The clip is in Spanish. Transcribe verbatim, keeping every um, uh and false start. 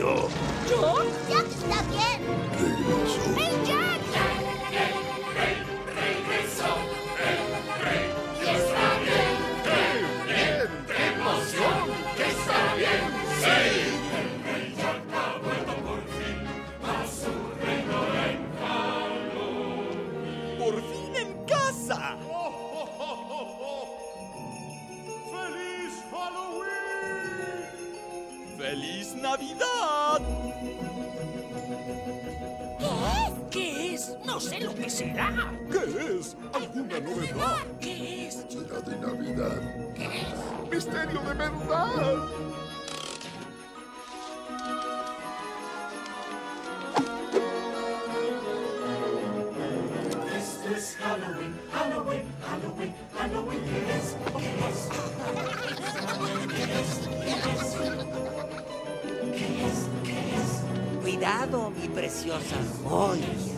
yo. ¿Yo? Jack está bien. Regreso. ¡Hey, Jack! El rey regresó, el rey y está bien. ¡Qué bien! ¡Qué emoción! ¡Que está bien! ¡Sí! El rey Jack ha vuelto por fin a su reino en Halloween. ¡Por fin en casa! ¡Oh, oh, oh, oh, oh! ¡Feliz Halloween! ¡Feliz Navidad! ¿Qué es? No sé lo que será. ¿Qué es? ¿Alguna novedad? ¿Qué es? ¿Será de Navidad? ¡Misterio de verdad! Este es Halloween, Halloween, Halloween, Halloween. ¿Qué es? ¿Qué es? ¿Qué es? ¿Qué es? ¿Qué es? ¿Qué es? Cuidado, mi preciosa joya.